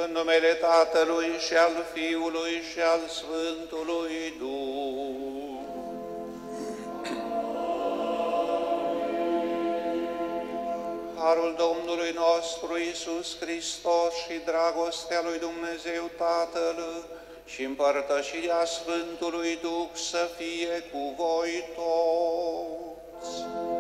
În numele Tatălui și al Fiului și al Sfântului Duh. Harul Domnului nostru Iisus Hristos și dragostea lui Dumnezeu Tatăl și împărtășirea Sfântului Duh să fie cu voi toți.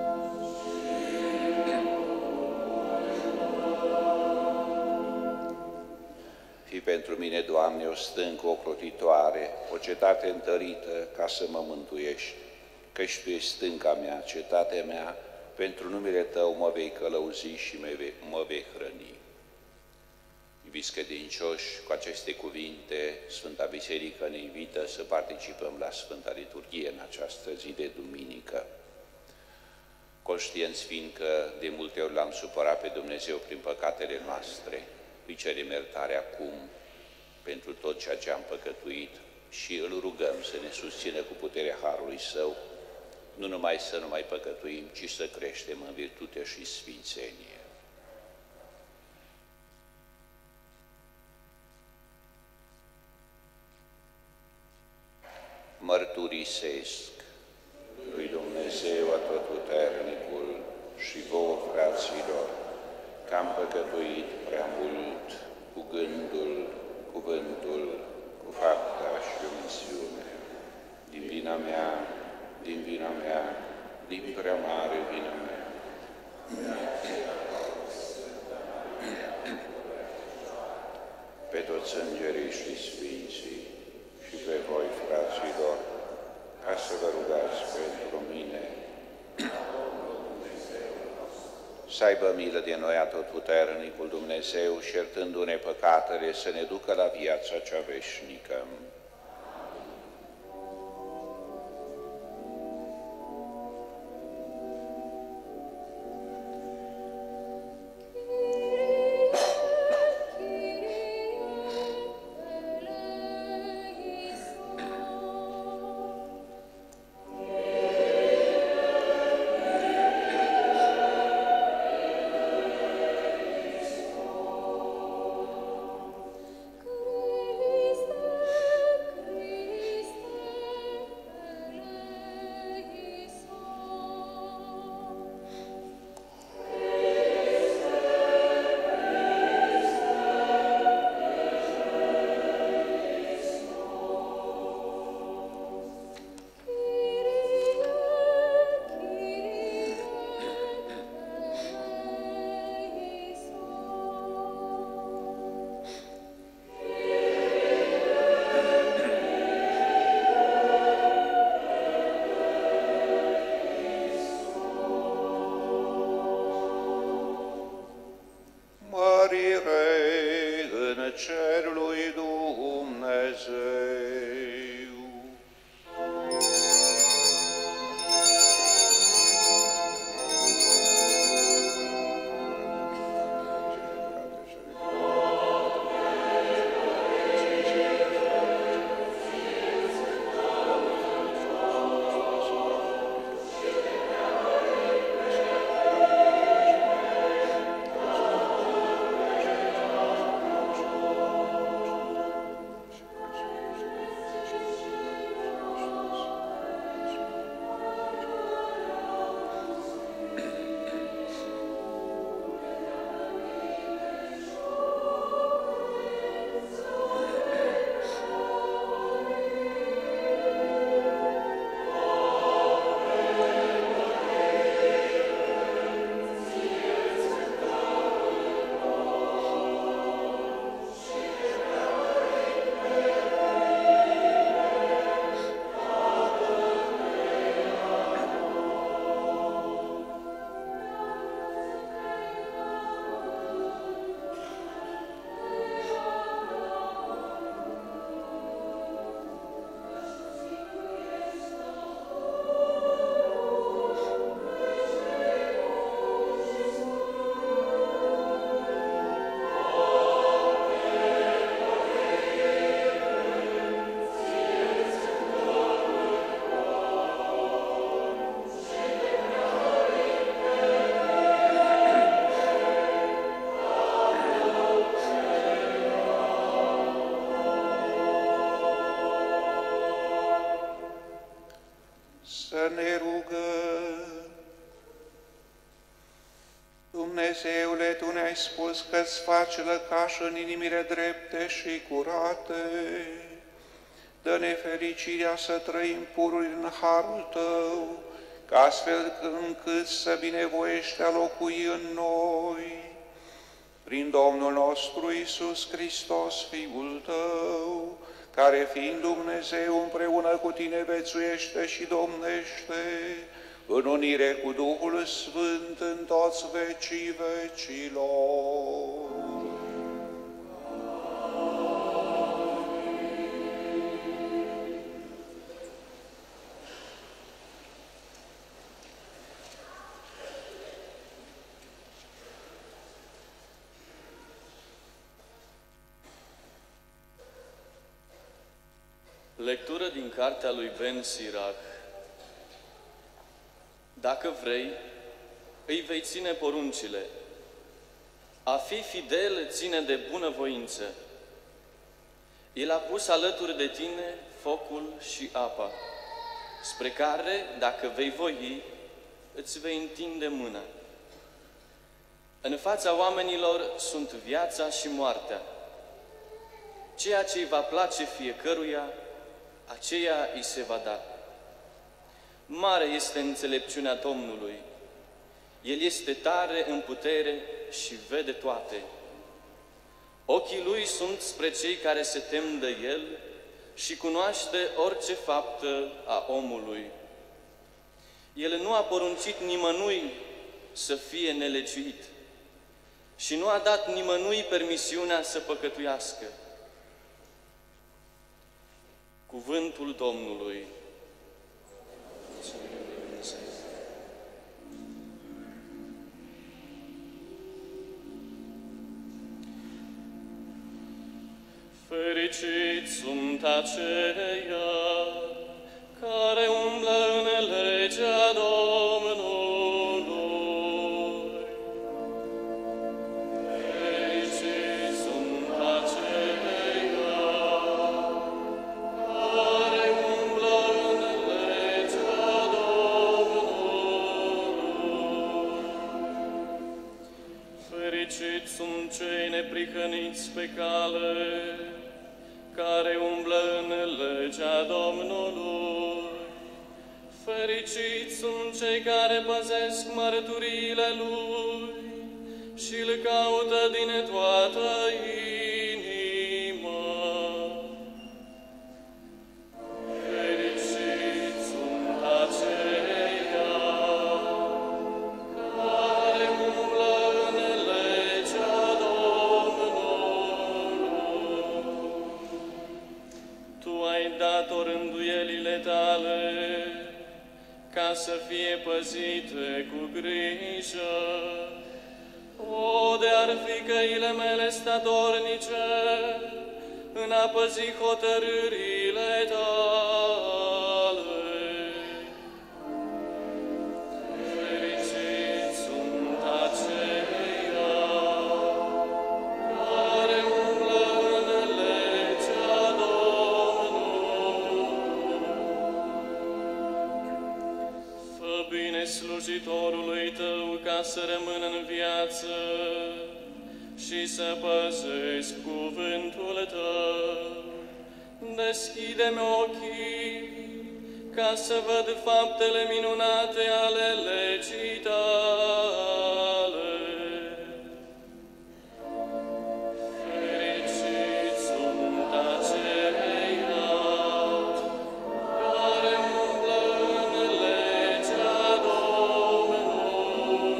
Fii pentru mine, Doamne, o stâncă ocrotitoare, o cetate întărită ca să mă mântuiești, căci Tu ești stânca mea, cetatea mea, pentru numele Tău mă vei călăuzi și mă vei hrăni. Iubiți credincioși, cu aceste cuvinte, Sfânta Biserică ne invită să participăm la Sfânta Liturghie în această zi de duminică. Conștienți fiind că de multe ori L-am supărat pe Dumnezeu prin păcatele noastre, îi cerem iertare acum pentru tot ceea ce am păcătuit și îl rugăm să ne susțină cu puterea Harului Său, nu numai să nu mai păcătuim, ci să creștem în virtute și sfințenie. Mărturisesc lui Dumnezeu Atotputernicul și vouă, fraților, că am păcătuit prea mult cu gândul, cuvântul, cu fapta și omisiune, din vina mea, din prea mare vina mea. Pe toți îngerii și sfinții și pe voi, fraților, ca să vă rugați pentru mine. Să aibă milă de noi Atotputernicul Dumnezeu și iertându-ne păcatele să ne ducă la viața cea veșnică. te rugăm. Dumnezeule, Tu ne-ai spus că-ți faci lăcaș în inimile drepte și curate. Dă-ne fericirea să trăim pururi în harul Tău, ca astfel încât să binevoiești a locui în noi. Prin Domnul nostru Iisus Hristos, Fiul Tău, care fiind Dumnezeu împreună cu Tine vețuiește și domnește, în unire cu Duhul Sfânt în toți vecii vecilor. Lectură din cartea lui Ben Sirach. Dacă vrei, îi vei ține poruncile. A fi fidel ține de bunăvoință. El a pus alături de tine focul și apa, spre care, dacă vei voi, îți vei întinde mâna. În fața oamenilor sunt viața și moartea. Ceea ce îi va place fiecăruia, aceea îi se va da. Mare este înțelepciunea Domnului. El este tare în putere și vede toate. Ochii Lui sunt spre cei care se tem de El și cunoaște orice faptă a omului. El nu a poruncit nimănui să fie nelegiuit și nu a dat nimănui permisiunea să păcătuiască. Cuvântul Domnului. Fericiți sunt aceia care umblă în legea Domnului. Fericiți sunt aceia care umblă în legea Domnului. Fericiți sunt cei neprihăniți pe cale, care umblă în legea Domnului. Fericiți sunt cei care păzesc mărturiile Lui și îl caută din toată inima. Fericiți sunt aceia care umblă în legea Domnului. Tu ai dat orânduielile Tale ca să fie păzite cu grijă. O, de-ar fi căile mele statornice în a păzi hotărârile Tale. Fericiți sunt aceia care umblă în legea Domnului. Fă bine slujitorului Tău ca să rămână în viață și să păzesc cuvântul Tău. Deschide-mi ochii ca să văd faptele minunate ale legii Tale. Fericiți sunt aceia care umblă în legea Domnului.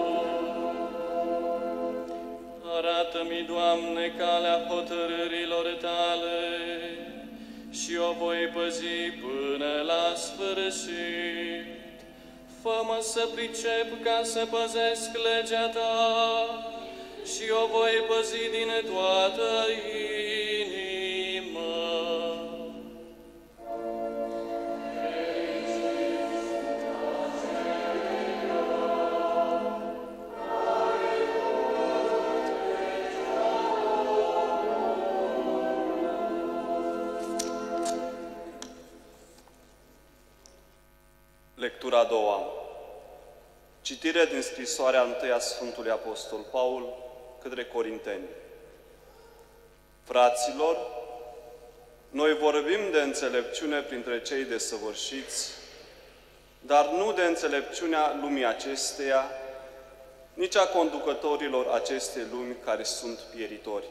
Arată-mi, Doamne, calea hotărârilor Tale și o voi păzi până la sfârșit. Fă-mă să pricep ca să păzesc legea Ta și o voi păzi din toată inima. Lectura Lectura a doua. Citire din scrisoarea întâia Sfântului Apostol Paul către Corinteni. Fraților, noi vorbim de înțelepciune printre cei desăvârșiți, dar nu de înțelepciunea lumii acesteia, nici a conducătorilor acestei lumi care sunt pieritori.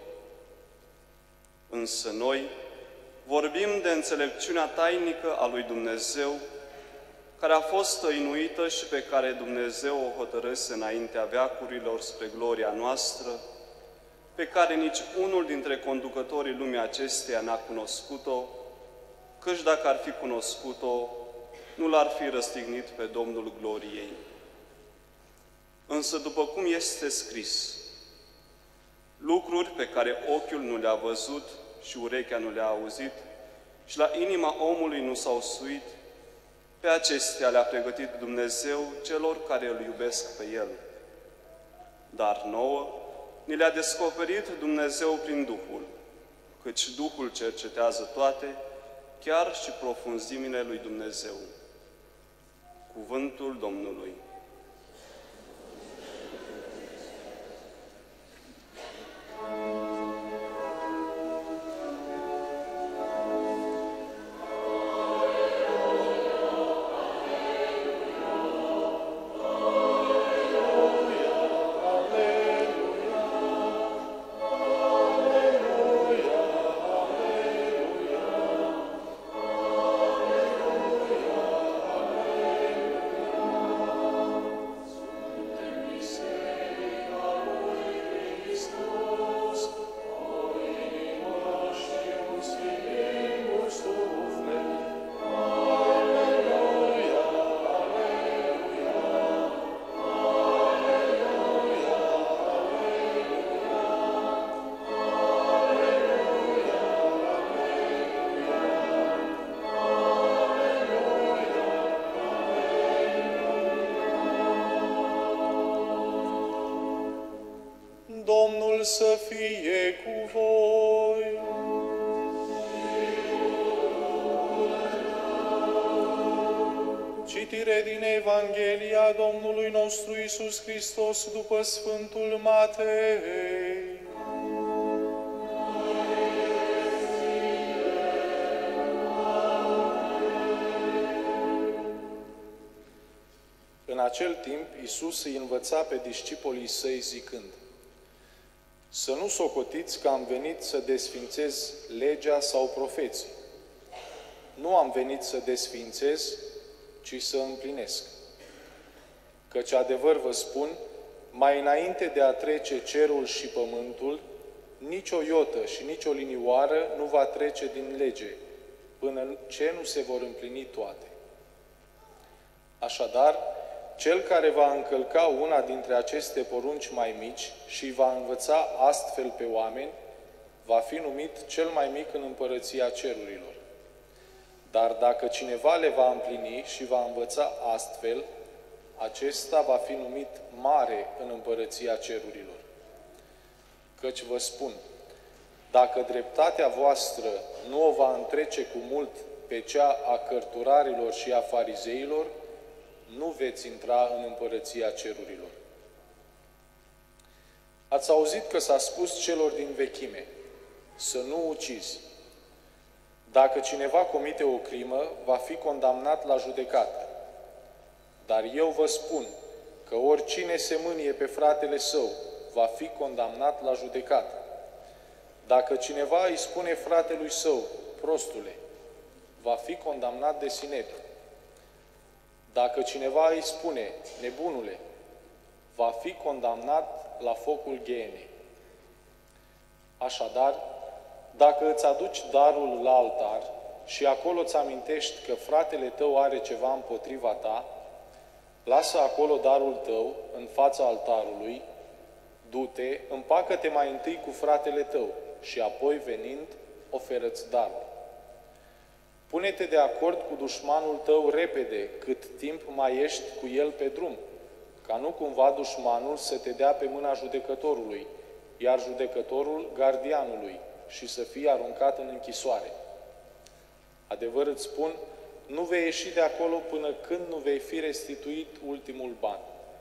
Însă noi vorbim de înțelepciunea tainică a lui Dumnezeu, care a fost tăinuită și pe care Dumnezeu o hotărâse înaintea veacurilor spre gloria noastră, pe care nici unul dintre conducătorii lumii acesteia n-a cunoscut-o, căci dacă ar fi cunoscut-o, nu l-ar fi răstignit pe Domnul gloriei. Însă, după cum este scris, lucruri pe care ochiul nu le-a văzut și urechea nu le-a auzit și la inima omului nu s-au suit, pe acestea le-a pregătit Dumnezeu celor care îl iubesc pe El. Dar nouă ni le-a descoperit Dumnezeu prin Duhul, căci Duhul cercetează toate, chiar și profunzimile lui Dumnezeu. Cuvântul Domnului. Domnul să fie cu voi. Citire din Evanghelia Domnului nostru Iisus Hristos după Sfântul Matei. În acel timp, Iisus îi învăța pe discipolii săi zicând: să nu socotiți că am venit să desfințez legea sau profeții. Nu am venit să desfințez, ci să împlinesc. Căci adevăr vă spun, mai înainte de a trece cerul și pământul, nici o iotă și nici o linioară nu va trece din lege, până ce nu se vor împlini toate. Așadar, cel care va încălca una dintre aceste porunci mai mici și va învăța astfel pe oameni, va fi numit cel mai mic în împărăția cerurilor. Dar dacă cineva le va împlini și va învăța astfel, acesta va fi numit mare în împărăția cerurilor. Căci vă spun, dacă dreptatea voastră nu o va întrece cu mult pe cea a cărturarilor și a farizeilor, nu veți intra în împărăția cerurilor. Ați auzit că s-a spus celor din vechime, să nu ucizi. Dacă cineva comite o crimă, va fi condamnat la judecată. Dar eu vă spun că oricine se mânie pe fratele său, va fi condamnat la judecată. Dacă cineva îi spune fratelui său, prostule, va fi condamnat de sinetul. Dacă cineva îi spune, nebunule, va fi condamnat la focul ghienei. Așadar, dacă îți aduci darul la altar și acolo îți amintești că fratele tău are ceva împotriva ta, lasă acolo darul tău în fața altarului, du-te, împacă-te mai întâi cu fratele tău și apoi venind, oferă-ți darul. Pune-te de acord cu dușmanul tău repede, cât timp mai ești cu el pe drum, ca nu cumva dușmanul să te dea pe mâna judecătorului, iar judecătorul gardianului și să fie aruncat în închisoare. Adevăr îți spun, nu vei ieși de acolo până când nu vei fi restituit ultimul ban.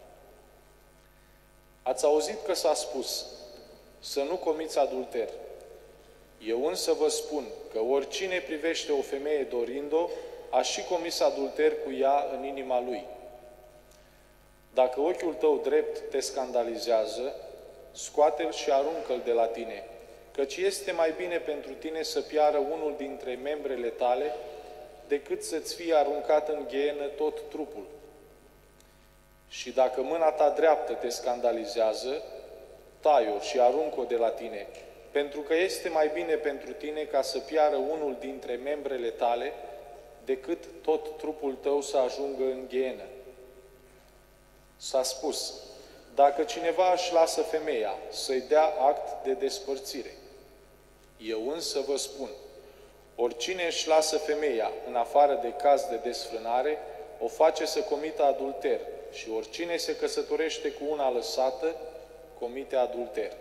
Ați auzit că s-a spus să nu comiți adulter. Eu însă vă spun că oricine privește o femeie dorind-o, a și comis adulter cu ea în inima lui. Dacă ochiul tău drept te scandalizează, scoate-l și aruncă-l de la tine, căci este mai bine pentru tine să piară unul dintre membrele tale, decât să-ți fie aruncat în ghenă tot trupul. Și dacă mâna ta dreaptă te scandalizează, tai-o și aruncă-o de la tine, pentru că este mai bine pentru tine ca să piară unul dintre membrele tale, decât tot trupul tău să ajungă în ghenă. S-a spus, dacă cineva își lasă femeia, să-i dea act de despărțire. Eu însă vă spun, oricine își lasă femeia în afară de caz de desfrânare, o face să comită adulter, și oricine se căsătorește cu una lăsată, comite adulter.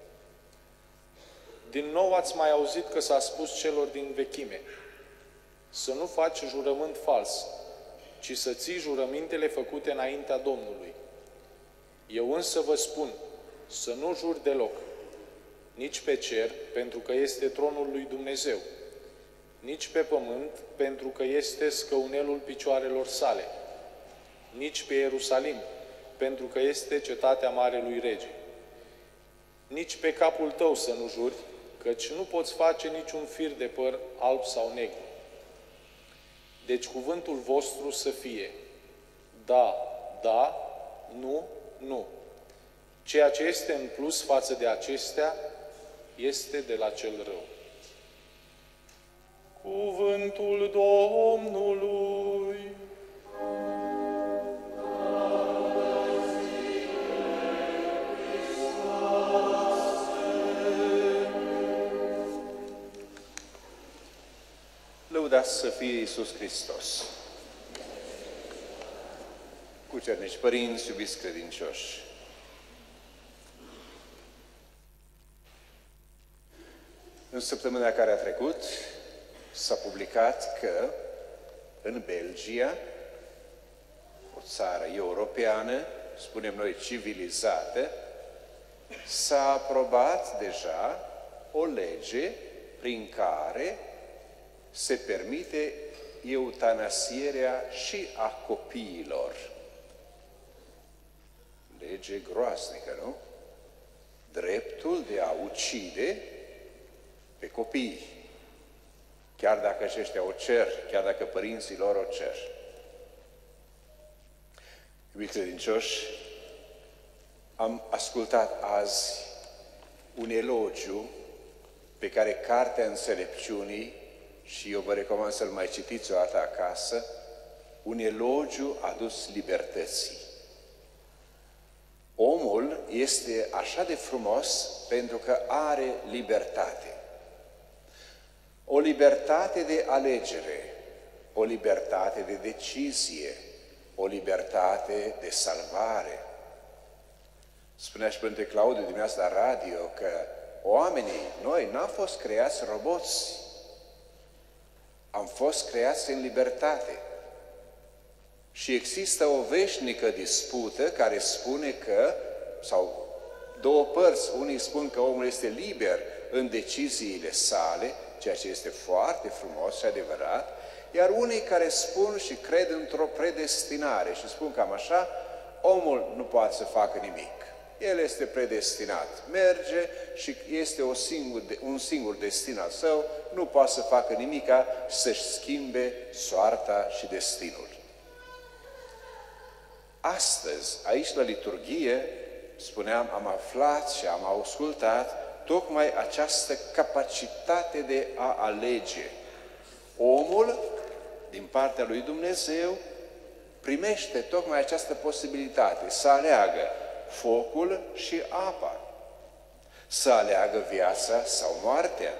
Din nou ați mai auzit că s-a spus celor din vechime, să nu faci jurământ fals, ci să ții jurămintele făcute înaintea Domnului. Eu însă vă spun, să nu juri deloc, nici pe cer, pentru că este tronul lui Dumnezeu, nici pe pământ, pentru că este scăunelul picioarelor sale, nici pe Ierusalim, pentru că este cetatea Marelui Rege. Nici pe capul tău să nu juri, căci nu poți face niciun fir de păr alb sau negru. Deci cuvântul vostru să fie da, da, nu, nu. Ceea ce este în plus față de acestea este de la cel rău. Cuvântul Domnului. Lăudați să fie Iisus Hristos! Cucernici părinți, iubiți credincioși! În săptămâna care a trecut s-a publicat că în Belgia, o țară europeană, spunem noi civilizată, s-a aprobat deja o lege prin care se permite eutanasierea și a copiilor. Lege groaznică, nu? Dreptul de a ucide pe copii, chiar dacă aceștia o cer, chiar dacă părinții lor o cer. Iubiți credincioși, am ascultat azi un elogiu pe care Cartea Înțelepciunii, și eu vă recomand să-l mai citiți o dată acasă, un elogiu adus libertății. Omul este așa de frumos pentru că are libertate. O libertate de alegere, o libertate de decizie, o libertate de salvare. Spunea și Părinte Claudiu dimineața la radio că oamenii, noi, n-am fost creați roboți, am fost creați în libertate. Și există o veșnică dispută care spune că, sau două părți, unii spun că omul este liber în deciziile sale, ceea ce este foarte frumos și adevărat, iar unii care spun și cred într-o predestinare și spun cam așa, omul nu poate să facă nimic. El este predestinat, merge și este un singur destin al său, nu poate să facă nimica să-și schimbe soarta și destinul. Astăzi, aici la liturghie, spuneam, am aflat și am ascultat tocmai această capacitate de a alege. Omul, din partea lui Dumnezeu, primește tocmai această posibilitate să aleagă focul și apa, să aleagă viața sau moartea.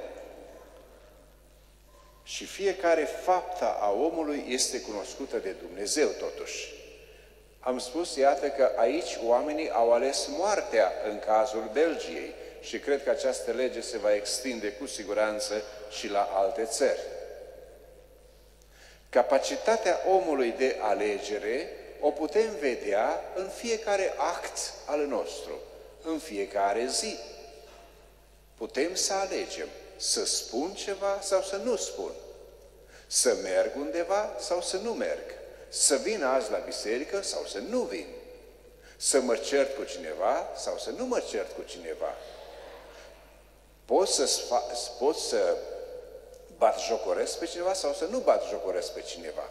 Și fiecare faptă a omului este cunoscută de Dumnezeu, totuși. Am spus, iată, că aici oamenii au ales moartea în cazul Belgiei și cred că această lege se va extinde cu siguranță și la alte țări. Capacitatea omului de alegere o putem vedea în fiecare act al nostru, în fiecare zi. Putem să alegem să spun ceva sau să nu spun, să merg undeva sau să nu merg, să vin azi la biserică sau să nu vin, să mă cert cu cineva sau să nu mă cert cu cineva. Pot să batjocoresc pe cineva sau să nu batjocoresc pe cineva.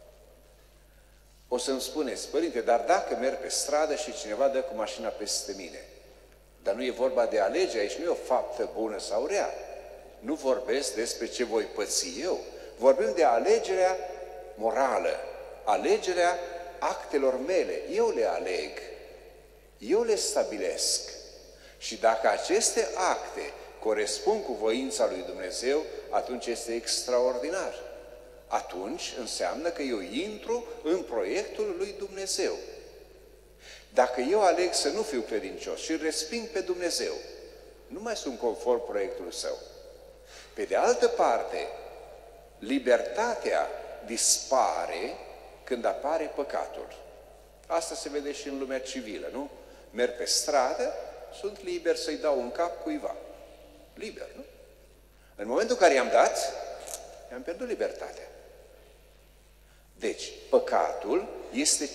O să-mi spuneți, părinte, dar dacă merg pe stradă și cineva dă cu mașina peste mine, dar nu e vorba de alegere, aici nu e o faptă bună sau rea. Nu vorbesc despre ce voi păți eu. Vorbim de alegerea morală, alegerea actelor mele. Eu le aleg, eu le stabilesc. Și dacă aceste acte corespund cu voința lui Dumnezeu, atunci este extraordinar. Atunci înseamnă că eu intru în proiectul lui Dumnezeu. Dacă eu aleg să nu fiu credincios și îl resping pe Dumnezeu, nu mai sunt conform proiectului său. Pe de altă parte, libertatea dispare când apare păcatul. Asta se vede și în lumea civilă, nu? Merg pe stradă, sunt liber să-i dau un cap cuiva. Liber, nu? În momentul în care i-am dat, i-am pierdut libertatea. Deci, păcatul este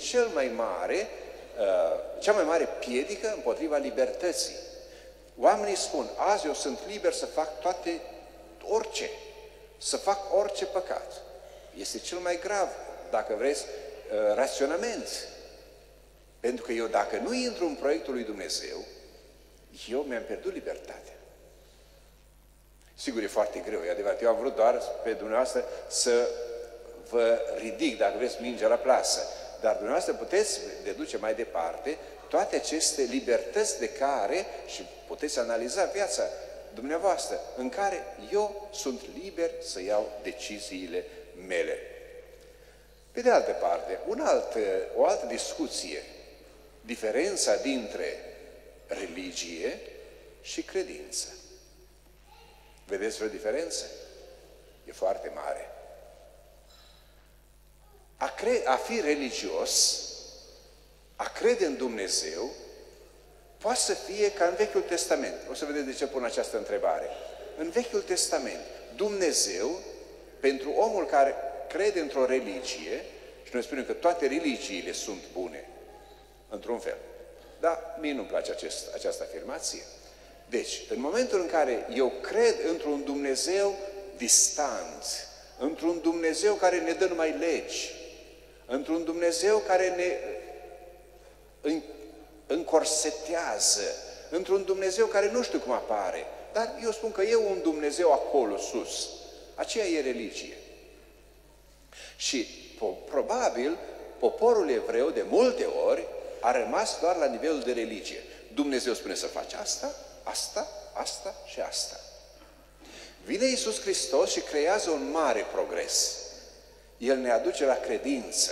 cea mai mare piedică împotriva libertății. Oamenii spun, azi eu sunt liber să fac orice, să fac orice păcat. Este cel mai grav, dacă vreți, raționament. Pentru că eu, dacă nu intru în proiectul lui Dumnezeu, eu mi-am pierdut libertatea. Sigur, e foarte greu, e adevărat. Eu am vrut doar pe dumneavoastră să vă ridic, dacă vreți, mingea la plasă. Dar dumneavoastră puteți deduce mai departe toate aceste libertăți de care, și puteți analiza viața dumneavoastră, în care eu sunt liber să iau deciziile mele. Pe de altă parte, o altă discuție, diferența dintre religie și credință. Vedeți vreo diferență? E foarte mare. A fi religios, a crede în Dumnezeu, poate să fie ca în Vechiul Testament. O să vedeți de ce pun această întrebare. În Vechiul Testament, Dumnezeu, pentru omul care crede într-o religie, și noi spunem că toate religiile sunt bune, într-un fel. Dar mie nu-mi place această afirmație. Deci, în momentul în care eu cred într-un Dumnezeu distant, într-un Dumnezeu care ne dă numai legi, într-un Dumnezeu care ne încorsetează, într-un Dumnezeu care nu știu cum apare, dar eu spun că e un Dumnezeu acolo sus. Aceea e religie. Și probabil poporul evreu de multe ori a rămas doar la nivelul de religie. Dumnezeu spune să faci asta, asta, asta și asta. Vine Iisus Hristos și creează un mare progres. El ne aduce la credință.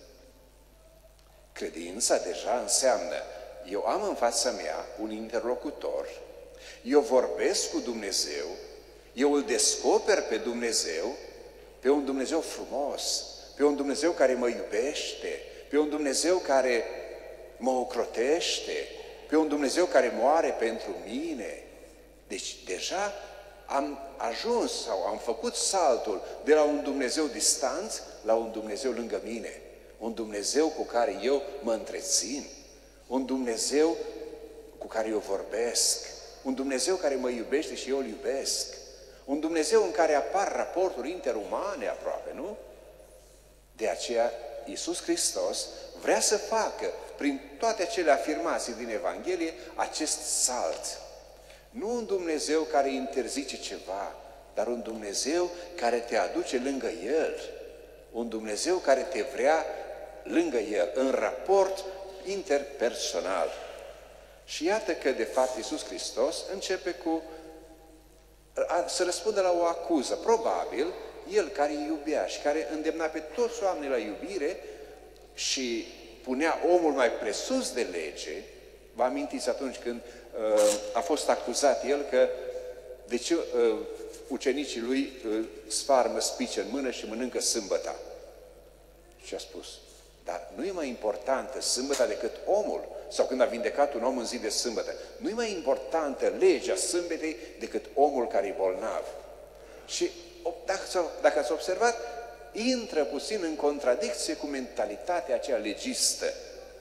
Credința deja înseamnă, eu am în fața mea un interlocutor, eu vorbesc cu Dumnezeu, eu îl descoper pe Dumnezeu, pe un Dumnezeu frumos, pe un Dumnezeu care mă iubește, pe un Dumnezeu care mă ocrotește, pe un Dumnezeu care moare pentru mine. Deci deja am ajuns sau am făcut saltul de la un Dumnezeu distant la un Dumnezeu lângă mine. Un Dumnezeu cu care eu mă întrețin, un Dumnezeu cu care eu vorbesc, un Dumnezeu care mă iubește și eu îl iubesc, un Dumnezeu în care apar raporturi interumane aproape, nu? De aceea, Iisus Hristos vrea să facă, prin toate acele afirmații din Evanghelie, acest salt. Nu un Dumnezeu care interzice ceva, dar un Dumnezeu care te aduce lângă El, un Dumnezeu care te vrea lângă El, în raport interpersonal. Și iată că, de fapt, Iisus Hristos începe să răspundă la o acuză. Probabil, El care îi iubea și care îndemna pe toți oamenii la iubire și punea omul mai presus de lege. Vă amintiți atunci când a fost acuzat El că de ce ucenicii lui sfarmă spice în mână și mănâncă sâmbăta? Și a spus, dar nu e mai importantă sâmbăta decât omul, sau când a vindecat un om în zi de sâmbătă, nu e mai importantă legea sâmbetei decât omul care e bolnav. Și dacă ați observat, intră puțin în contradicție cu mentalitatea aceea legistă.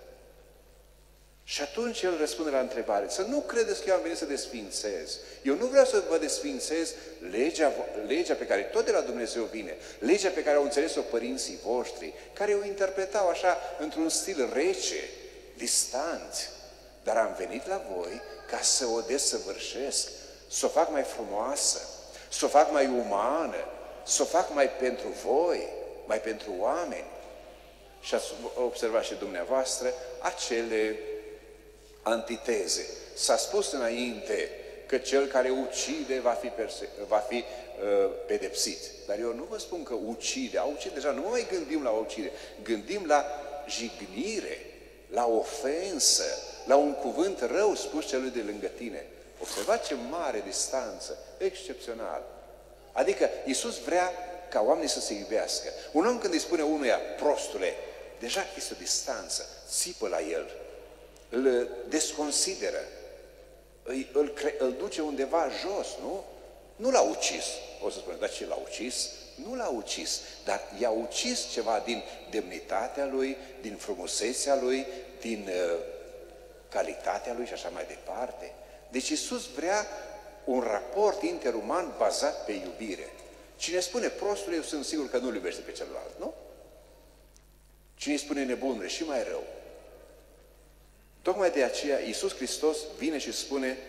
Și atunci el răspunde la întrebare, să nu credeți că eu am venit să desfințez. Eu nu vreau să vă desfințez legea pe care tot de la Dumnezeu vine, legea pe care au înțeles-o părinții voștri, care o interpretau așa într-un stil rece, distant. Dar am venit la voi ca să o desăvârșesc, să o fac mai frumoasă, să o fac mai umană, să o fac mai pentru voi, mai pentru oameni. Și ați observat și dumneavoastră acele antiteze. S-a spus înainte că cel care ucide va fi pedepsit. Dar eu nu vă spun că ucide. A ucide deja, nu mai gândim la ucide. Gândim la jignire, la ofensă, la un cuvânt rău spus celui de lângă tine. Observați ce mare distanță, excepțional. Adică Iisus vrea ca oamenii să se iubească. Un om când îi spune unuia, prostule, deja este o distanță, țipă la el, îl desconsideră, îl duce undeva jos, nu? Nu l-a ucis. O să spunem, dar ce l-a ucis? Nu l-a ucis, dar i-a ucis ceva din demnitatea lui, din frumusețea lui, din calitatea lui și așa mai departe. Deci Iisus vrea un raport interuman bazat pe iubire. Cine spune prostule, eu sunt sigur că nu-l iubește pe celălalt, nu? Cine spune nebunule, și mai rău. Tocmai de aceea Iisus Hristos vine și spune,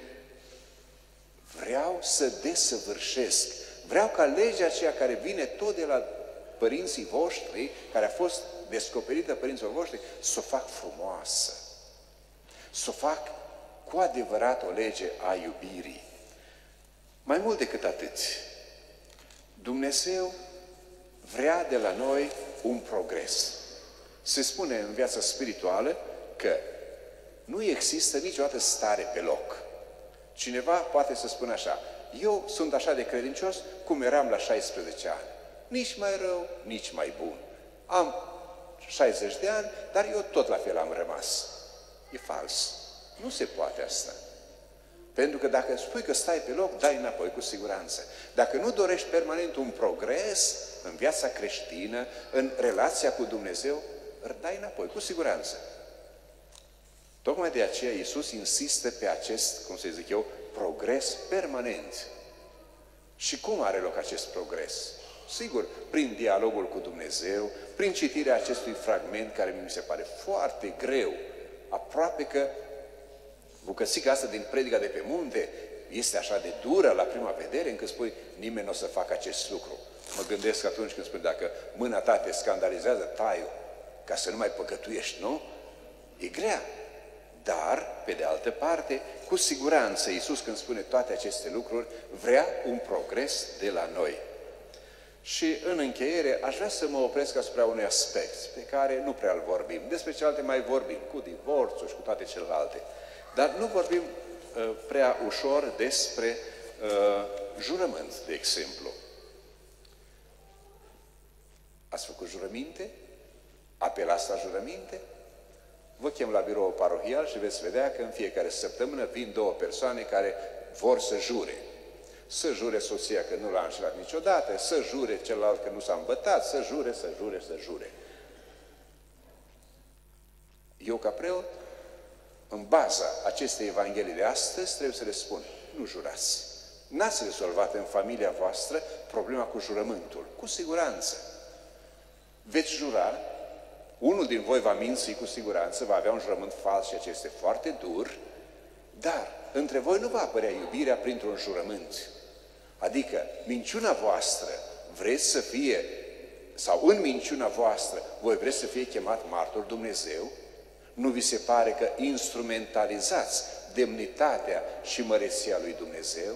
vreau să desăvârșesc, vreau ca legea aceea care vine tot de la părinții voștri, care a fost descoperită părinților voștri, să o fac frumoasă, să o fac cu adevărat o lege a iubirii. Mai mult decât atât, Dumnezeu vrea de la noi un progres. Se spune în viața spirituală că nu există niciodată stare pe loc. Cineva poate să spună așa, eu sunt așa de credincios cum eram la 16 ani. Nici mai rău, nici mai bun. Am 60 de ani, dar eu tot la fel am rămas. E fals. Nu se poate asta. Pentru că dacă spui că stai pe loc, dai înapoi cu siguranță. Dacă nu dorești permanent un progres în viața creștină, în relația cu Dumnezeu, dai înapoi cu siguranță. Tocmai de aceea Iisus insistă pe acest, cum să zic eu, progres permanent. Și cum are loc acest progres? Sigur, prin dialogul cu Dumnezeu, prin citirea acestui fragment care mi se pare foarte greu, aproape că bucățica asta din Predica de pe munte este așa de dură la prima vedere încât spui, nimeni nu o să facă acest lucru. Mă gândesc atunci când spui, dacă mâna ta te scandalizează, tai-o, ca să nu mai păcătuiești, nu? E grea. Dar, pe de altă parte, cu siguranță, Iisus când spune toate aceste lucruri, vrea un progres de la noi. Și în încheiere, aș vrea să mă opresc asupra unui aspect pe care nu prea îl vorbim. Despre celelalte mai vorbim, cu divorțul și cu toate celelalte. Dar nu vorbim prea ușor despre jurământ, de exemplu. Ați făcut jurăminte? Apelați la jurăminte? Vă chem la birou parohial și veți vedea că în fiecare săptămână vin două persoane care vor să jure. Să jure soția că nu l-a înșelat niciodată, să jure celălalt că nu s-a îmbătat, să jure, să jure, să jure. Eu, ca preot, în baza acestei Evanghelii de astăzi, trebuie să le spun, nu jurați. N-ați rezolvat în familia voastră problema cu jurământul, cu siguranță. Veți jura, unul din voi va minți cu siguranță, va avea un jurământ fals și acesta este foarte dur, dar între voi nu va apărea iubirea printr-un jurământ. Adică, minciuna voastră vreți să fie, sau în minciuna voastră, voi vreți să fie chemat martor Dumnezeu? Nu vi se pare că instrumentalizați demnitatea și măreția lui Dumnezeu?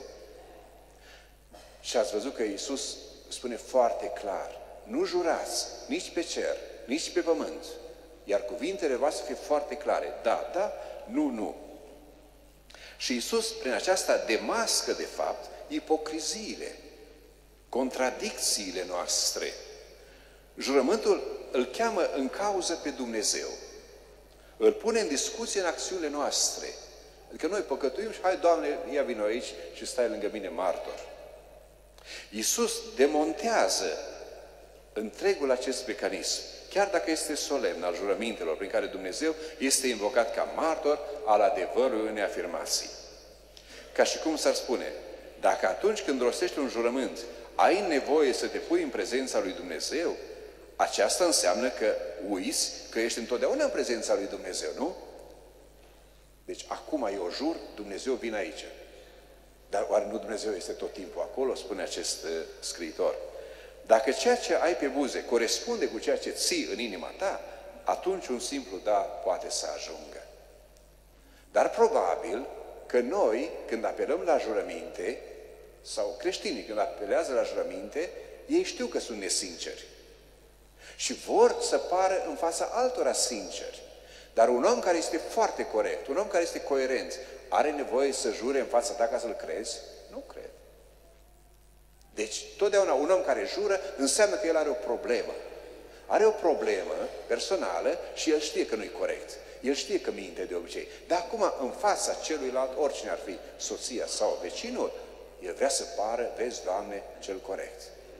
Și ați văzut că Iisus spune foarte clar, nu jurați nici pe cer, nici pe pământ, iar cuvintele voastre fie foarte clare, da, da, nu, nu. Și Iisus, prin aceasta, demască, de fapt, ipocriziile, contradicțiile noastre. Jurământul îl cheamă în cauză pe Dumnezeu. Îl pune în discuție în acțiunile noastre. Adică noi păcătuim și hai, Doamne, ia vino aici și stai lângă mine martor. Iisus demontează întregul acest mecanism, chiar dacă este solemn al jurămintelor prin care Dumnezeu este invocat ca martor al adevărului unei afirmații. Ca și cum s-ar spune, dacă atunci când rostești un jurământ ai nevoie să te pui în prezența lui Dumnezeu, aceasta înseamnă că uiți că ești întotdeauna în prezența lui Dumnezeu, nu? Deci acum eu jur, Dumnezeu vine aici. Dar oare nu Dumnezeu este tot timpul acolo, spune acest scriitor. Dacă ceea ce ai pe buze corespunde cu ceea ce ții în inima ta, atunci un simplu da poate să ajungă. Dar probabil că noi, când apelăm la jurăminte, sau creștinii când apelează la jurăminte, ei știu că sunt nesinceri. Și vor să pară în fața altora sinceri. Dar un om care este foarte corect, un om care este coerent, are nevoie să jure în fața ta ca să-l crezi? Nu cred. Deci, totdeauna un om care jură înseamnă că el are o problemă. Are o problemă personală și el știe că nu-i corect. El știe că minte de obicei. Dar acum, în fața celuilalt, oricine ar fi, soția sau vecinul, el vrea să pară, vezi, Doamne, cel corect.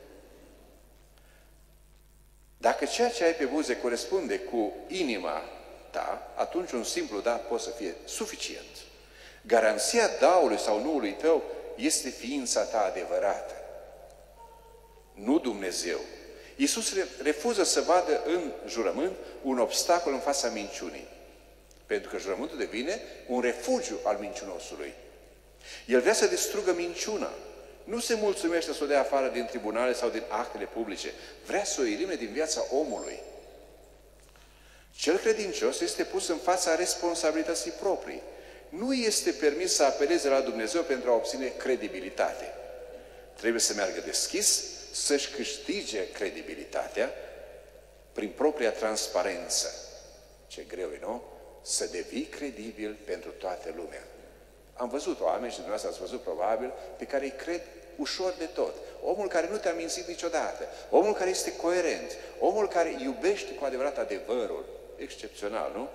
Dacă ceea ce ai pe buze corespunde cu inima ta, atunci un simplu da poate să fie suficient. Garanția daului sau nuului tău este ființa ta adevărată, nu Dumnezeu. Iisus refuză să vadă în jurământ un obstacol în fața minciunii, pentru că jurământul devine un refugiu al mincinoșului. El vrea să distrugă minciuna. Nu se mulțumește să o dea afară din tribunale sau din actele publice. Vrea să o elimine din viața omului. Cel credincios este pus în fața responsabilității proprii. Nu este permis să apeleze la Dumnezeu pentru a obține credibilitate. Trebuie să meargă deschis, să-și câștige credibilitatea prin propria transparență. Ce greu e, nu? Să devii credibil pentru toată lumea. Am văzut oameni, și dumneavoastră ați văzut probabil, pe care îi cred ușor de tot. Omul care nu te-a mințit niciodată, omul care este coerent, omul care iubește cu adevărat adevărul. Excepțional, nu?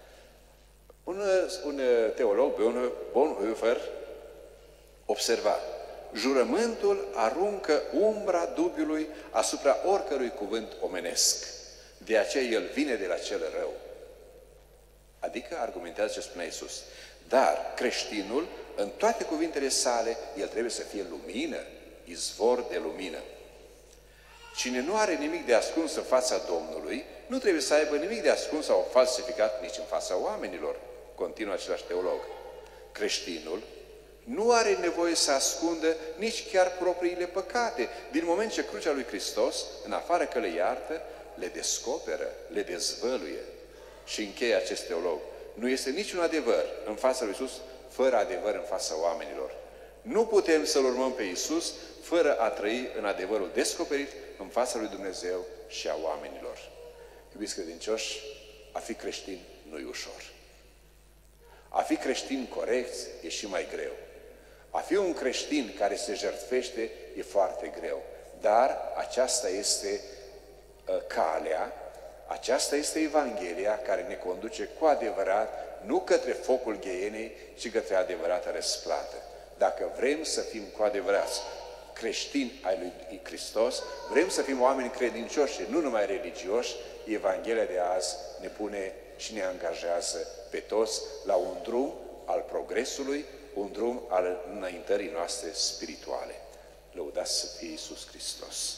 Un teolog, Bonhoeffer, observa: jurământul aruncă umbra dubiului asupra oricărui cuvânt omenesc. De aceea el vine de la cel rău. Adică argumentează ce spunea Iisus. Dar creștinul, în toate cuvintele sale, el trebuie să fie lumină, izvor de lumină. Cine nu are nimic de ascuns în fața Domnului, nu trebuie să aibă nimic de ascuns sau falsificat nici în fața oamenilor, continuă același teolog. Creștinul nu are nevoie să ascundă nici chiar propriile păcate, din moment ce crucea lui Hristos, în afară că le iartă, le descoperă, le dezvăluie. Și încheie acest teolog: nu este niciun adevăr în fața lui Iisus fără adevăr în fața oamenilor. Nu putem să-L urmăm pe Iisus fără a trăi în adevărul descoperit în fața lui Dumnezeu și a oamenilor. Iubiți credincioși, a fi creștin nu e ușor. A fi creștin corect e și mai greu. A fi un creștin care se jertfește e foarte greu. Dar aceasta este calea, aceasta este Evanghelia care ne conduce cu adevărat, nu către focul gheienei, ci către adevărată răsplată. Dacă vrem să fim cu adevărat creștini ai lui Hristos, vrem să fim oameni credincioși și nu numai religioși, Evanghelia de azi ne pune și ne angajează pe toți la un drum al progresului, un drum al înaintării noastre spirituale. Lăudați să fie Iisus Hristos!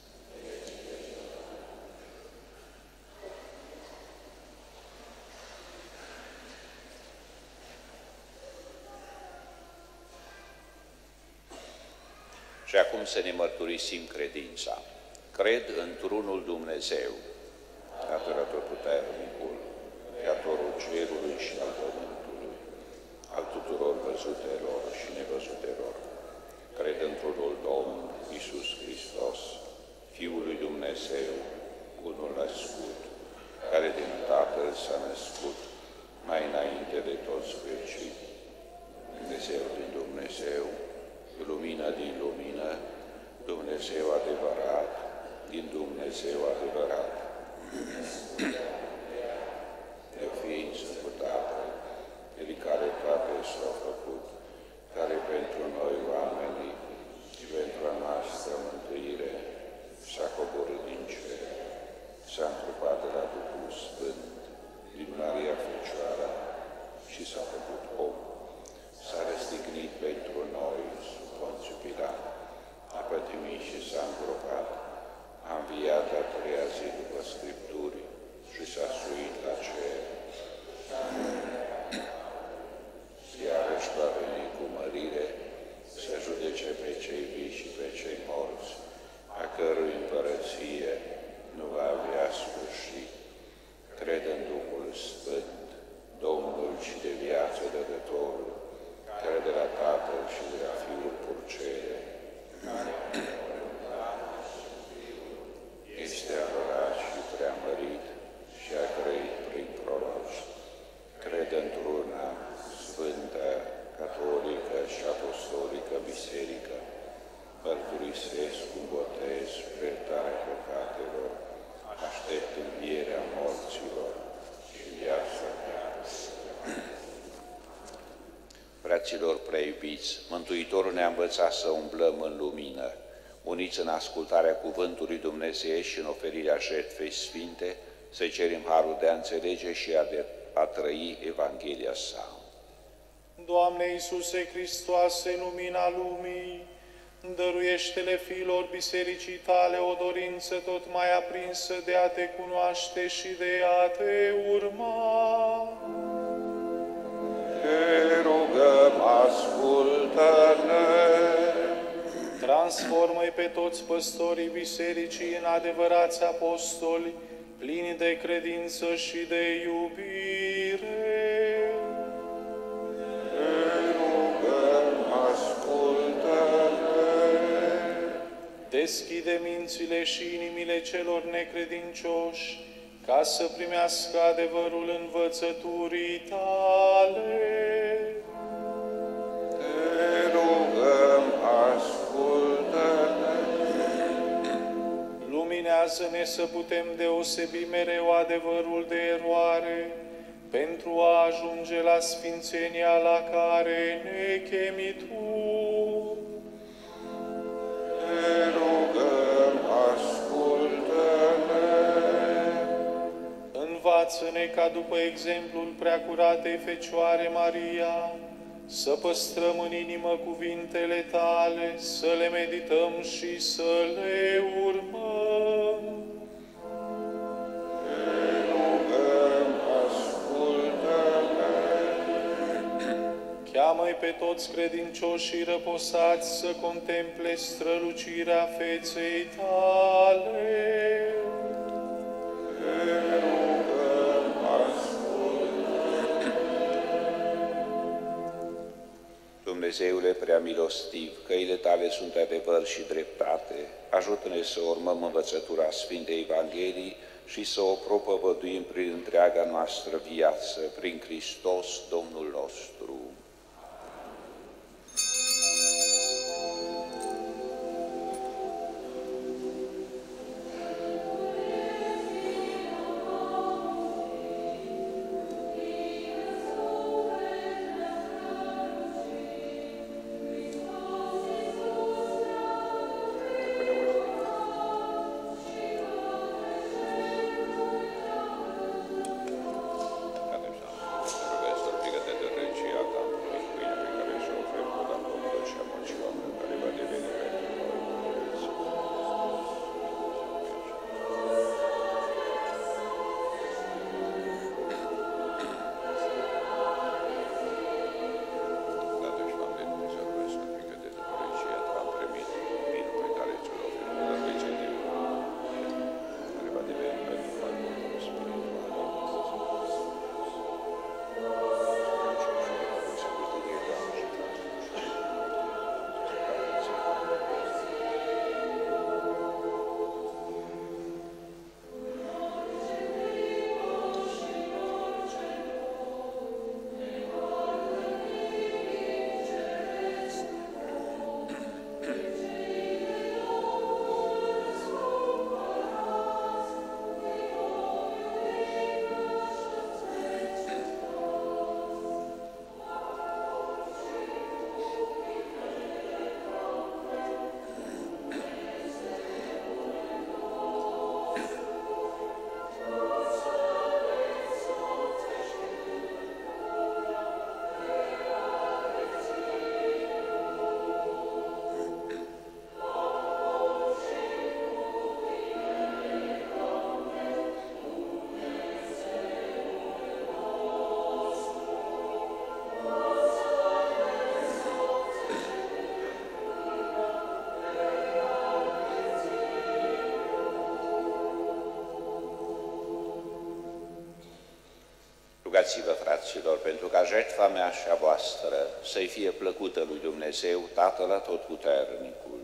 Și acum să ne mărturisim credința. Cred într-unul Dumnezeu, Tatăl Atotputernicul, Creatorul cerului și al pământului, al tuturor văzutelor și nevăzutelor. Cred într-unul Domn, Iisus Hristos, Fiul lui Dumnezeu, unul născut, care din Tatăl s-a născut mai înainte de toți vecii, Dumnezeu din Dumnezeu, lumină din lumină, Dumnezeu adevărat, din Dumnezeu adevărat, neființă cu Tatăl, El care toate s-a făcut, care pentru noi oamenii și pentru a noastră mântuire s-a coborât din cer, s-a întrupat de la Duhul Sfânt, din Maria Fecioara și s-a făcut om. S-a răstignit pentru noi sub Ponțiu Pilat, a pătimit și s-a îngropat, a înviat a treia zi după Scripturi și s-a suit la cer. Iarăși va veni cu mărire să judece pe cei vii și pe cei morți, a cărui împărăție nu va avea sfârșit. Cred în Duhul Sfânt, Domnul și de viață dădătorul, care de la Tatăl și de la Fiul purcere. Este adorat și preamărit și a grăit prin proroci. Cred într-una sfântă, catolică și apostolică biserică. Mărturisesc cu botez spre iertarea păcatelor, aștept învierea morților și viața veață. Fraților preiubiți, Mântuitorul ne-a învățat să umblăm în lumină, uniți în ascultarea cuvântului Dumnezeu și în oferirea jertfei sfinte, să cerem harul de a înțelege și a trăi Evanghelia sa. Doamne Iisuse Hristoase, lumina lumii, dăruiește-le fiilor bisericii Tale o dorință tot mai aprinsă de a Te cunoaște și de a Te urma. Te rugăm, ascultă-ne! Transformă-i pe toți păstorii bisericii în adevărați apostoli, plini de credință și de iubire. Te rugăm, ascultă-ne! Deschide mințile și inimile celor necredincioși, ca să primească adevărul învățăturii Tale. Te rugăm, ascultă-ne! Luminează-ne să putem deosebi mereu adevărul de eroare, pentru a ajunge la sfințenia la care ne chemi Tu. Te rugăm, ascultă-ne! Învață-ne ca după exemplul preacuratei Fecioare Maria, să păstrăm în inimă cuvintele Tale, să le medităm și să le urmăm. Te rugăm, ascultă-ne! Cheamă-i pe toți credincioșii răposați să contemple strălucirea feței Tale. Te rugăm, ascultă-ne! Dumnezeule prea milostiv, căile Tale sunt adevăr și dreptate, ajută-ne să urmăm învățătura Sfintei Evangheliei și să o propovăduim prin întreaga noastră viață, prin Hristos Domnul nostru. Rugăți-l, pregătește-te, Rugați-vă, fraților, pentru ca jertfa mea și a voastră să-i fie plăcută lui Dumnezeu, Tatăl Atotputernicul.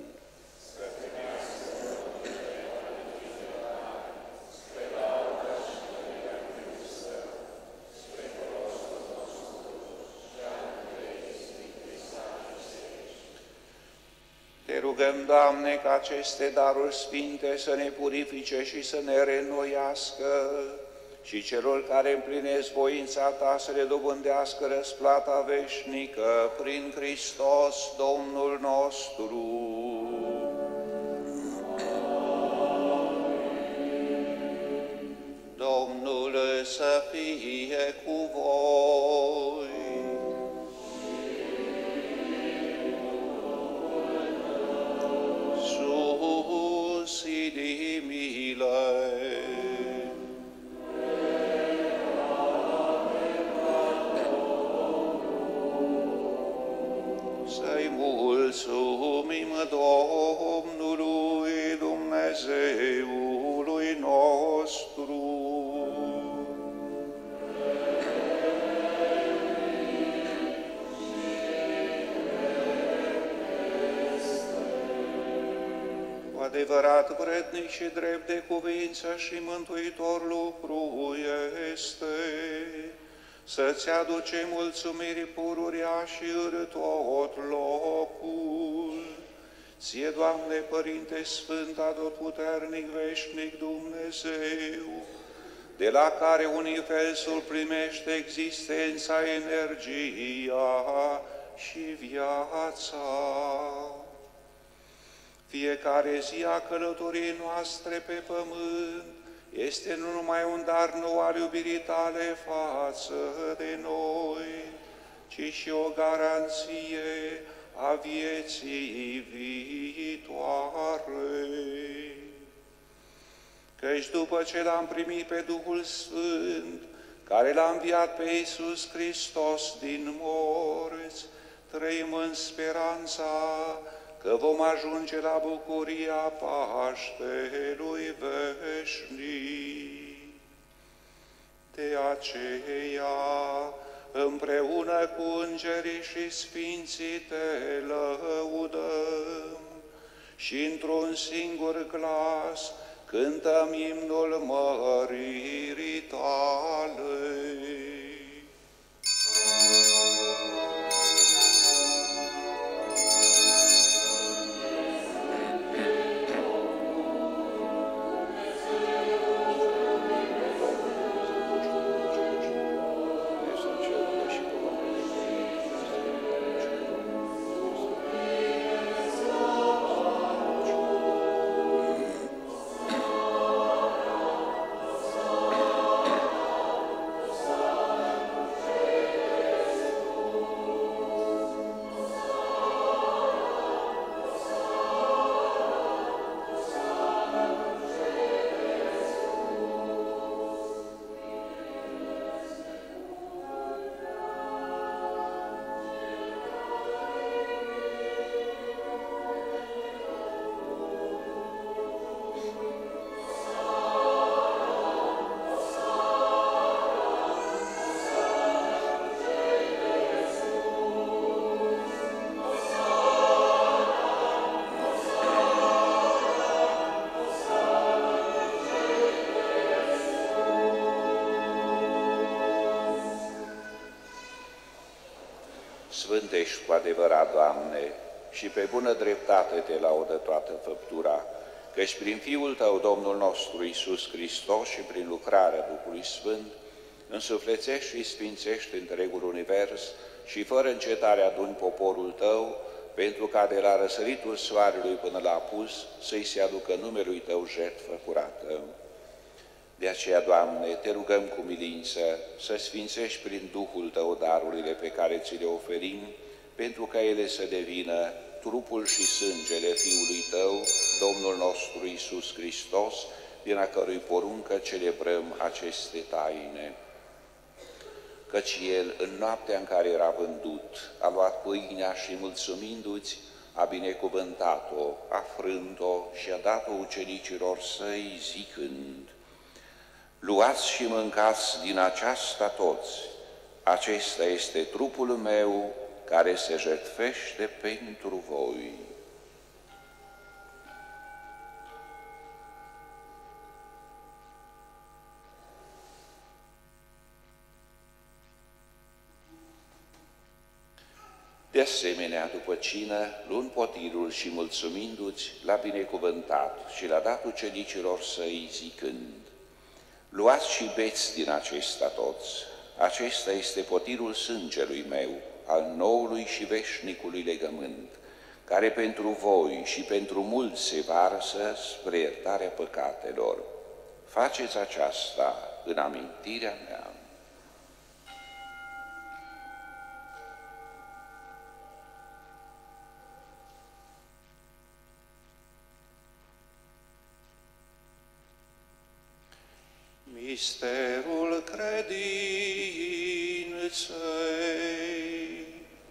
Te rugăm, Doamne, ca aceste daruri sfinte să ne purifice și să ne reînnoiască, și celor care împlinesc voința Ta să le dobândească răsplata veșnică prin Hristos, Domnul nostru. Domnul să fie cu voi. Sus inimile. Să-i mulțumim Domnului Dumnezeului nostru. Cu adevărat vrednic și drept de cuvință și mântuitor lucru este să-ți aduce mulțumiri pururea și în tot locul. Ție, Doamne, Părinte Sfânt, Atotputernic, veșnic Dumnezeu, de la care universul primește existența, energia și viața. Fiecare zi a călătoriei noastre pe pământ este nu numai un dar nou al iubirii Tale față de noi, ci și o garanție a vieții viitoare. Căci după ce L-am primit pe Duhul Sfânt, care L-a înviat pe Iisus Hristos din morți, trăim în speranța că vom ajunge la bucuria Paștelui veșnic. De aceea, împreună cu îngerii și sfinții Te lăudăm și într-un singur glas cântăm imnul măririi Tale. Sfântești cu adevărat, Doamne, și pe bună dreptate Te laudă toată făptura, căci prin Fiul Tău, Domnul nostru Iisus Hristos, și prin lucrarea Duhului Sfânt, însuflețești și sfințești întregul univers și fără încetare aduni poporul Tău, pentru ca de la răsăritul soarelui până la apus să-i se aducă numelui Tău jertfă curată. De aceea, Doamne, Te rugăm cu milință să sfințești prin Duhul Tău darurile pe care Ți le oferim, pentru ca ele să devină trupul și sângele Fiului Tău, Domnul nostru Iisus Hristos, din a cărui poruncă celebrăm aceste taine. Căci El, în noaptea în care era vândut, a luat pâinea și, mulțumindu-ți, a binecuvântat-o, a frânt-o și a dat-o ucenicilor Săi, zicând: luați și mâncați din aceasta toți, acesta este trupul meu care se jertfește pentru voi. De asemenea, după cină, luând potirul și mulțumindu-ți, l-a binecuvântat și l-a dat ucenicilor săi zicând: luați și beți din acesta toți, acesta este potirul sângelui meu, al noului și veșnicului legământ, care pentru voi și pentru mulți se varsă spre iertarea păcatelor. Faceți aceasta în amintirea mea. Misterul credinței.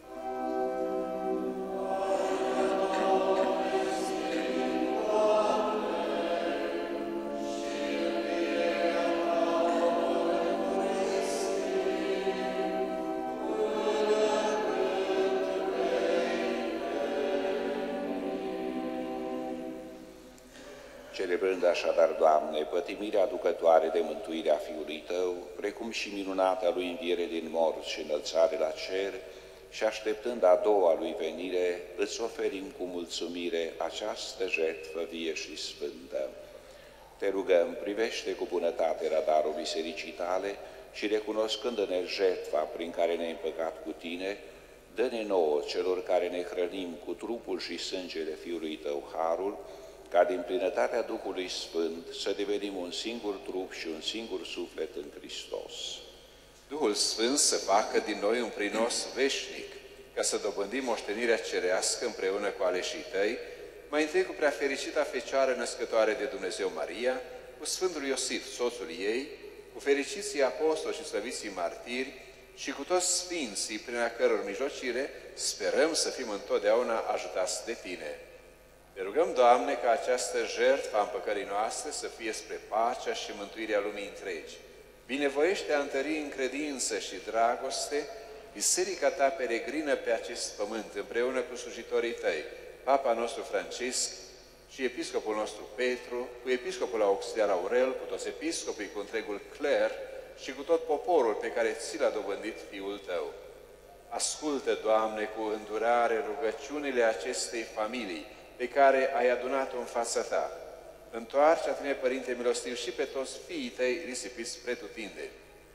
Celebrând așadar, Doamne, pătimirea aducătoare de mântuirea Fiului Tău, precum și minunata Lui înviere din morți și înălțare la cer, și așteptând a doua Lui venire, îți oferim cu mulțumire această jertfă vie și sfântă. Te rugăm, privește cu bunătate radarul bisericii Tale și recunoscându-ne jertfa prin care ne-ai împăcat cu Tine, dă-ne nouă, celor care ne hrănim cu trupul și sângele Fiului Tău, harul, ca din plinătatea Duhului Sfânt să devenim un singur trup și un singur suflet în Hristos. Duhul Sfânt să facă din noi un prinos veșnic, ca să dobândim moștenirea cerească împreună cu aleșii Tăi, mai întâi cu preafericita Fecioară născătoare de Dumnezeu Maria, cu Sfântul Iosif, soțul ei, cu fericiții apostoli și slăviții martiri și cu toți sfinții prin a căror mijlocire sperăm să fim întotdeauna ajutați de Tine. Te rugăm, Doamne, ca această jertfă a împăcării noastre să fie spre pacea și mântuirea lumii întregi. Binevoiește a întări în credință și dragoste biserica Ta peregrină pe acest pământ, împreună cu slujitorii Tăi, Papa nostru Francisc și Episcopul nostru Petru, cu Episcopul Auxiliar Aurel, cu toți episcopii, cu întregul cler și cu tot poporul pe care Ți l-a dobândit Fiul Tău. Ascultă, Doamne, cu îndurare rugăciunile acestei familii, pe care ai adunat-o în fața Ta. Întoarce, Tine, Părinte milostiv, și pe toți fiii Tăi risipiți spre Tutindeni.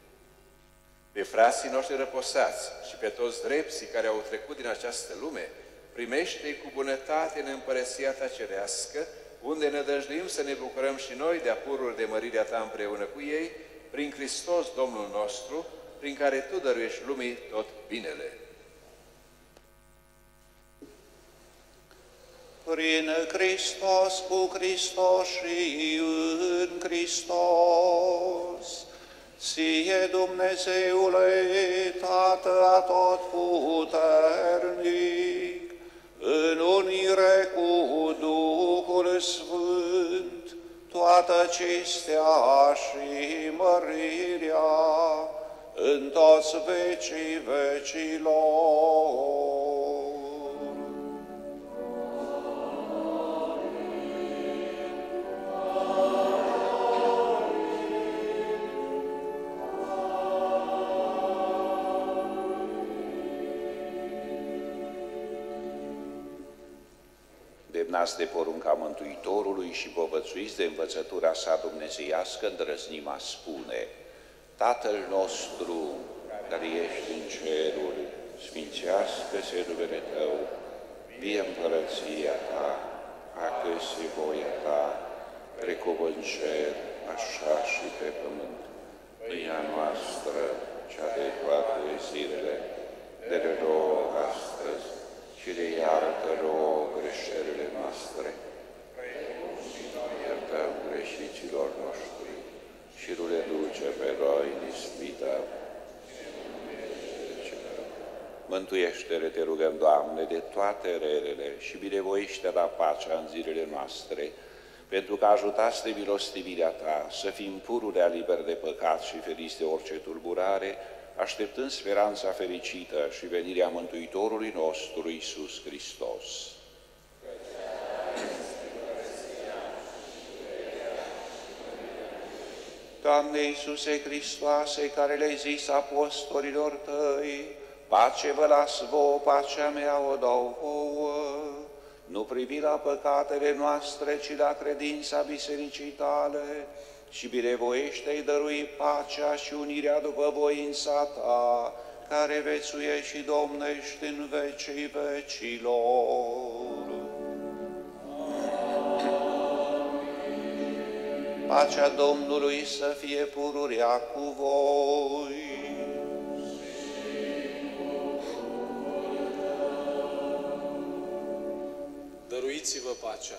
Pe frații noștri răposați și pe toți drepții care au trecut din această lume, primește-i cu bunătate în împărăția Ta cerească, unde ne dăjduim să ne bucurăm și noi de apurul de mărirea Ta împreună cu ei, prin Hristos Domnul nostru, prin care Tu dăruiești lumii tot binele. Prin Hristos, cu Hristos și în Hristos, Ție, Dumnezeule, Tată atotputernic, în unire cu Duhul Sfânt, toată cinstea și mărirea, în toți vecii vecilor. Demnați de porunca Mântuitorului și povățuiți de învățătura sa dumnezeiască, îndrăznim a spune: Tatăl nostru, care ești în ceruri, sfințească-se numele Tău, vie împărăția Ta, facă-se voia Ta, precum în cer, așa și pe pământ. Pâinea noastră, cea de toate zilele, dă-ne nouă astăzi și le iartă nouă greșelile noastre, iertăm greșiților noștri și nu le duce pe noi în ispită. Mântuiește-le, Te rugăm, Doamne, de toate relele și binevoiește la pacea în zilele noastre, pentru că ajutați de milostivirea Ta să fim pururea liber de păcat și feriți de orice tulburare, așteptând speranța fericită și venirea Mântuitorului nostru, Iisus Hristos. Doamne Iisuse Hristoase, care le-ai zis apostolilor Tăi, pace vă las vouă, pacea mea o dau vouă, nu privi la păcatele noastre, ci la credința Bisericii Tale, și binevoiește-i dărui pacea și unirea după voința Ta, care vețuiești și domnești în vecii vecilor. Pacea Domnului să fie pururea cu voi. Dăruiți-vă pacea.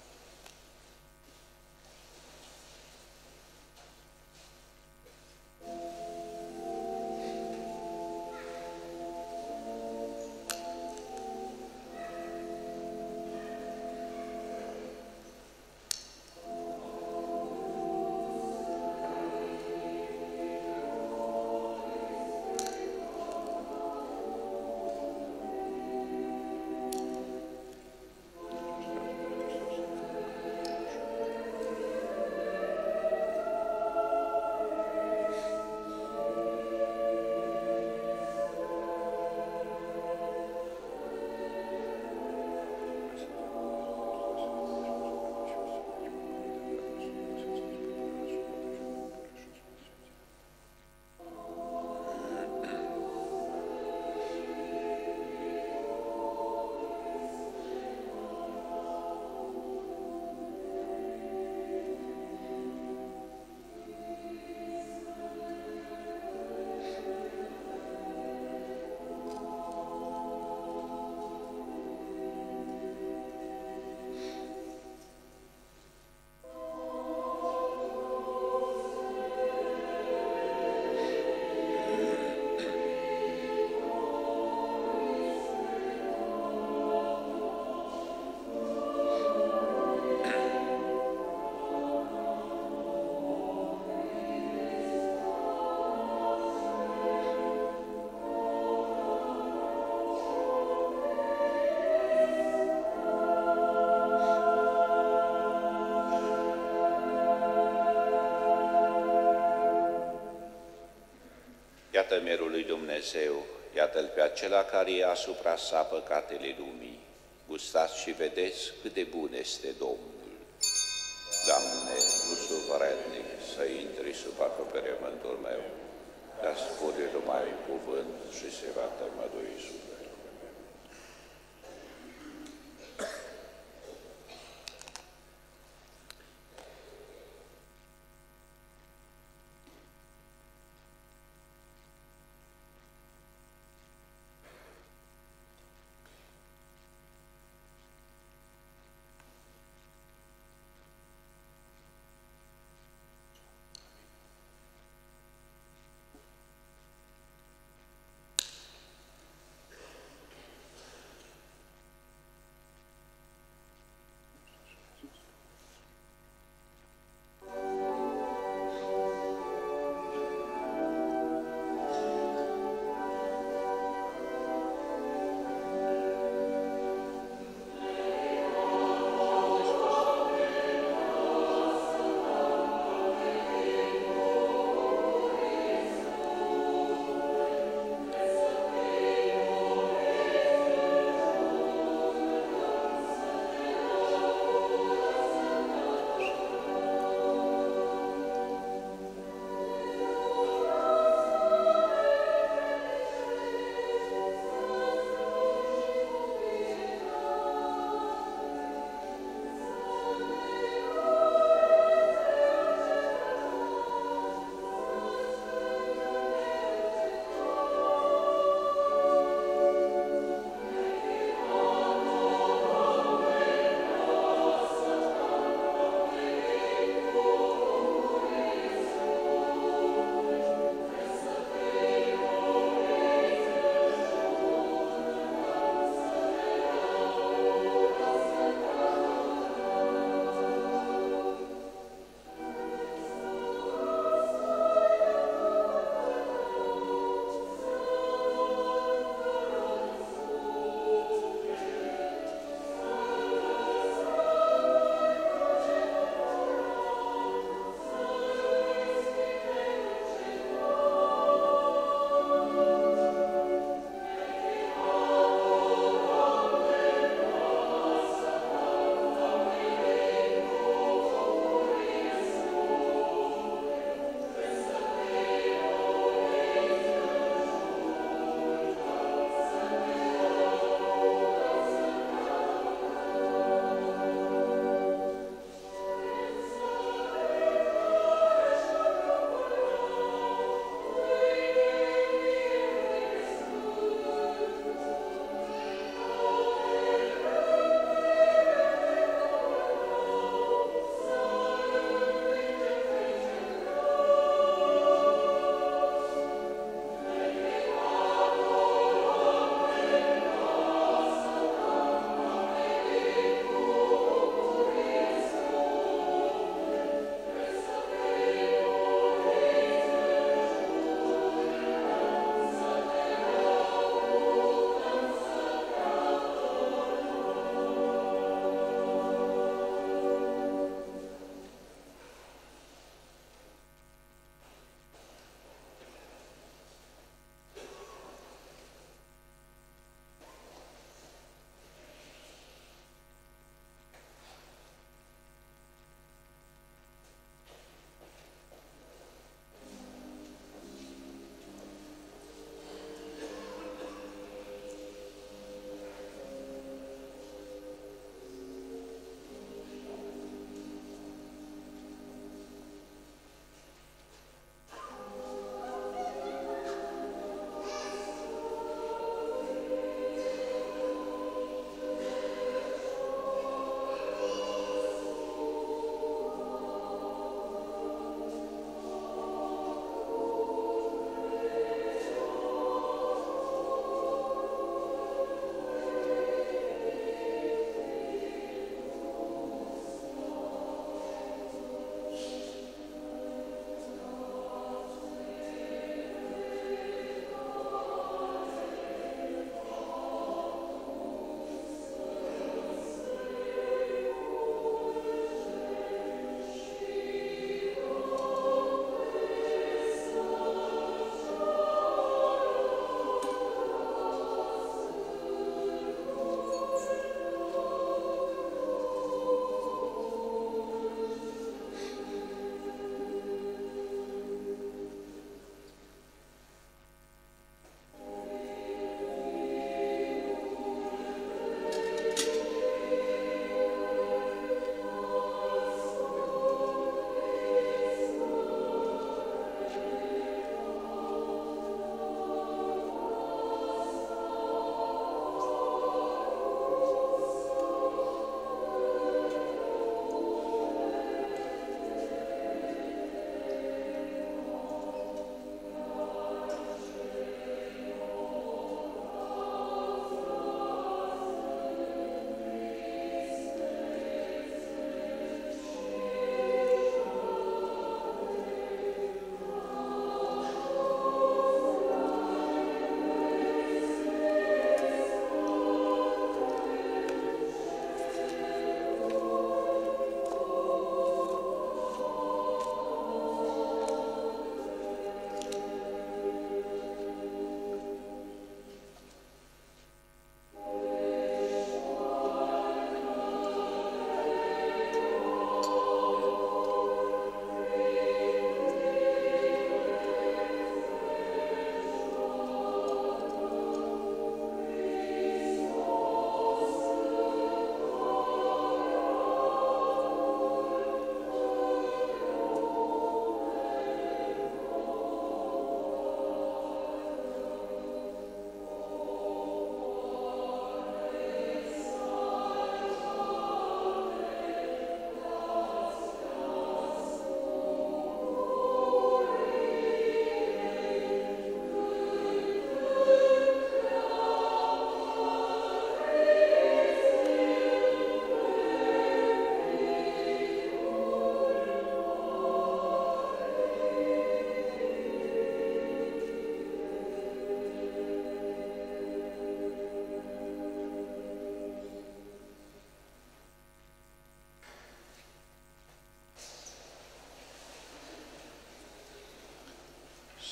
Iată merul lui Dumnezeu, iată-L pe acela care ia asupra sa păcatele lumii. Gustați și vedeți cât de bun este Domnul. Doamne, nu sunt vrednic să intri sub acoperământul meu, dar spune numai un cuvânt și se va tămădui sufletul.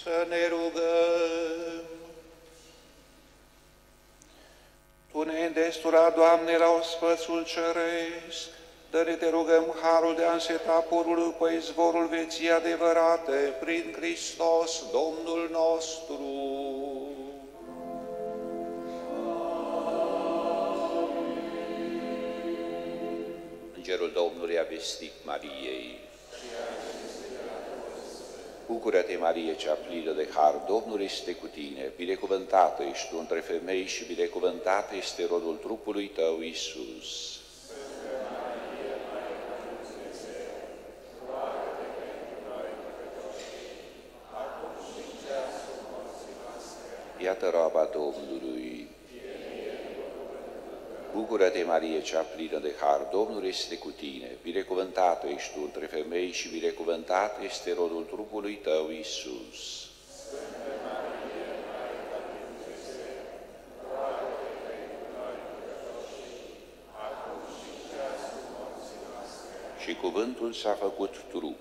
Să ne rugăm. Tu ne îndestura, Doamne, la ospățul ceresc, dă-ne, te rugăm, harul de a înseta purul după izvorul vieții adevărate, prin Hristos, Domnul nostru. Îngerul Domnului a vestit Mariei: Bucură-te, Marie, cea plină de har, Domnul este cu tine, binecuvântată ești tu între femei și binecuvântat este rodul trupului tău, Iisus. Iată roaba Domnului. Bucură-te, Marie, cea plină de har, Domnul este cu tine, binecuvântată ești tu între femei și binecuvântat este rodul trupului tău, Iisus. Și cuvântul s-a făcut trup.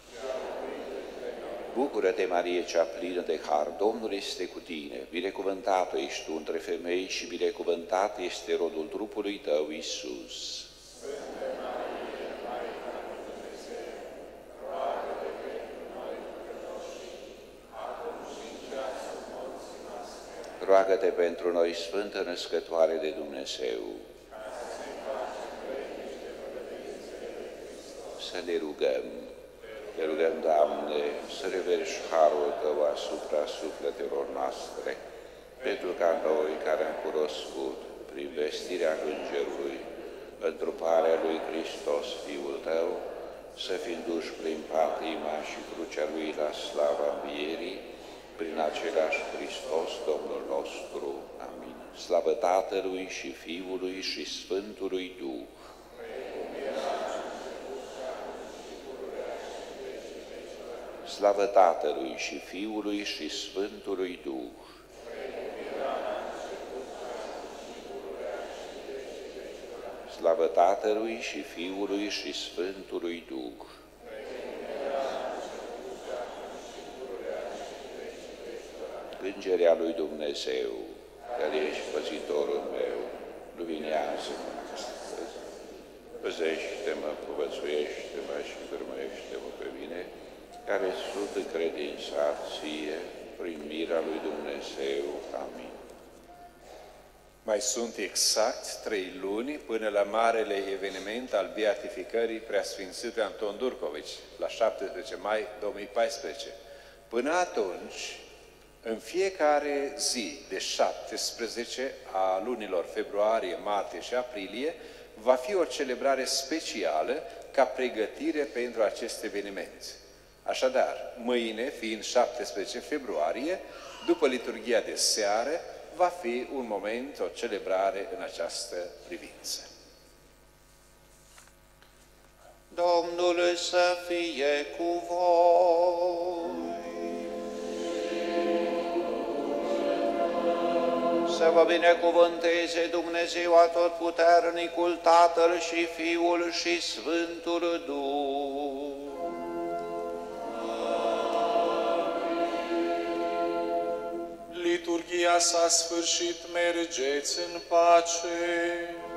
Bucură-te, Marie, cea plină de har, Domnul este cu tine, binecuvântată ești tu între femei și binecuvântat este rodul trupului tău, Iisus. Roagă-te pentru noi, Sfântă Născătoare de Dumnezeu. Să ne rugăm. Te rugăm, Doamne, să reverși harul Tău asupra sufletelor noastre, pentru ca noi care am cunoscut, prin vestirea Îngerului, întruparea lui Hristos, Fiul Tău, să fim duși prin patima și crucea Lui la slava învierii, prin același Hristos, Domnul nostru. Amin. Slavă Tatălui și Fiului și Sfântului Duh. Slavă Tatălui și Fiului și Sfântului Duh. Slavă Tatălui și Fiului și Sfântului Duh. Îngerea lui Dumnezeu, care ești păzitorul meu, luminează-mă astăzi. Păzește-mă, povățuiește-mă și cârmăiește-mă pe mine, care sunt încredințat ție prin mira lui Dumnezeu. Amin. Mai sunt exact 3 luni până la marele eveniment al beatificării Preasfințitului Anton Durcovici, la 17 mai 2014. Până atunci, în fiecare zi de 17 a lunilor februarie, martie și aprilie, va fi o celebrare specială ca pregătire pentru acest eveniment. Așadar, mâine, fiind 17 februarie, după liturghia de seară, va fi un moment, o celebrare în această privință. Domnul să fie cu voi. Să vă binecuvânteze Dumnezeu Atotputernicul, Tatăl și Fiul și Sfântul Duh. Liturghia s-a sfârșit, mergeți în pace.